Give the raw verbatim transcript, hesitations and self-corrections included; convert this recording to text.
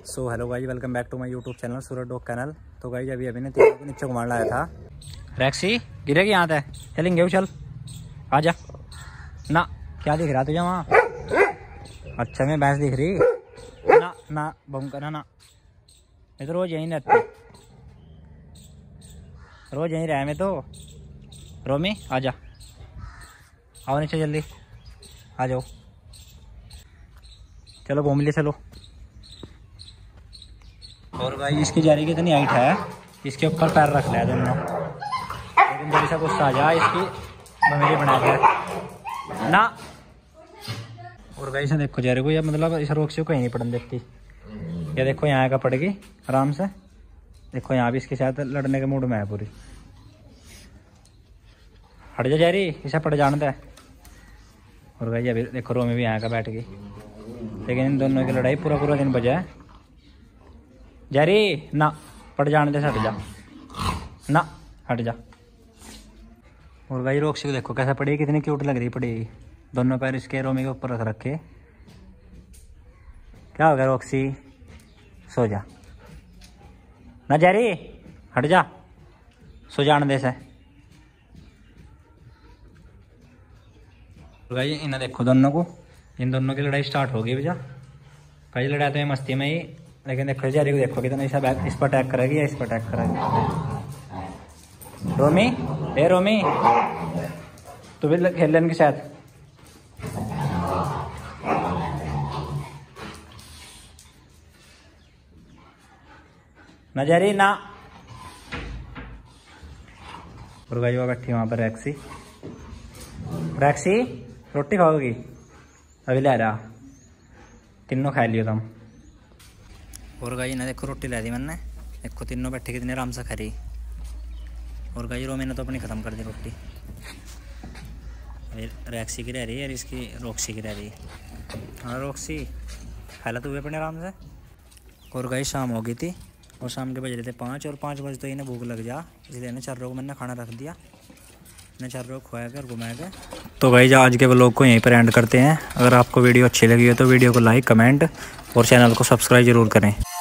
So hello guys, welcome back to my YouTube channel Suraj dog kennel. तो guys अभी अभी ने तीनों को नीचे घुमाने लाया था। रैक्सी गिरेगी यहाँ से, चलेंगे चल आ जा ना। क्या दिख रहा तुझे वहाँ? अच्छा मैं भैंस दिख रही ना ना बम करना ना। मैं तो रोज यहीं रहती, रोज यहीं रहा मैं तो। रोमी आ जा, आओ नीचे जल्दी आ जाओ, चलो घूम लिए चलो। और भाई इसकी जारी की इतनी हाइट है, इसके ऊपर पैर रख लिया दोनों, लेकिन जब इसे गुस्सा आ जाए इसकी ममेरी बना दिया ना। और भाई इसे देखो जारी को, या मतलब इसे रोक से कहीं नहीं पड़न देती। ये देखो यहाँ का पड़ेगी आराम से, देखो यहाँ भी इसके साथ लड़ने के मूड में है पूरी। हट जा जारी, इसे पड़ जाने दे। और भाई अभी देखो रोमी भी यहाँ का बैठ गई, लेकिन इन दोनों की लड़ाई पूरा पूरा दिन बजा है। जारी ना पड़ जाने दे, हट जा ना, हट जा। और भाई रोक्सी को देखो कैसा पड़ी, कितनी क्यूट लग रही पड़ी। दोनों पैर इसके रोमी के ऊपर रख रखे। क्या हो गया रोक्सी, सो जा ना। जारी हट जा, सो जाने दे से। भाई इन्हें देखो दोनों को, इन दोनों की लड़ाई स्टार्ट हो गई भैया। कई लड़ाई तो मस्ती में ही, लेकिन देखो जारी को देखो कितना ऐसा बैक इस पर अटैक करेगी या इस पर अटैक करेगी। रोमी ए रोमी, तू भी खेल लेने के साथ। ना जारी ना। और भाई वो बैठी वहां पर रैक्सी। रैक्सी रोटी खाओगी? अभी ले रहा, तीनों खा लियो तुम। और गाई ने देखो रोटी ला दी मैंने, देखो तीनों बैठे कितने आराम से खा रही। और गाई रोमी ने तो अपनी ख़त्म कर दी रोटी। रैक्सी की रह रही है और इसकी रोक्सी की रह रही है। हाँ रोक्सी खा तू अपने आराम से। और गाई शाम हो गई थी, और शाम के बज रहे थे पाँच, और पाँच बजे तो इन्हें भूख लग जा, इसलिए इन्हें चारों को मैंने खाना रख दिया। इन्हें चारों को खुआ कर घुमाया कर। तो भाई आज के व्लॉग को यहीं पर एंड करते हैं। अगर आपको वीडियो अच्छी लगी हो तो वीडियो को लाइक कमेंट और चैनल को सब्सक्राइब जरूर करें।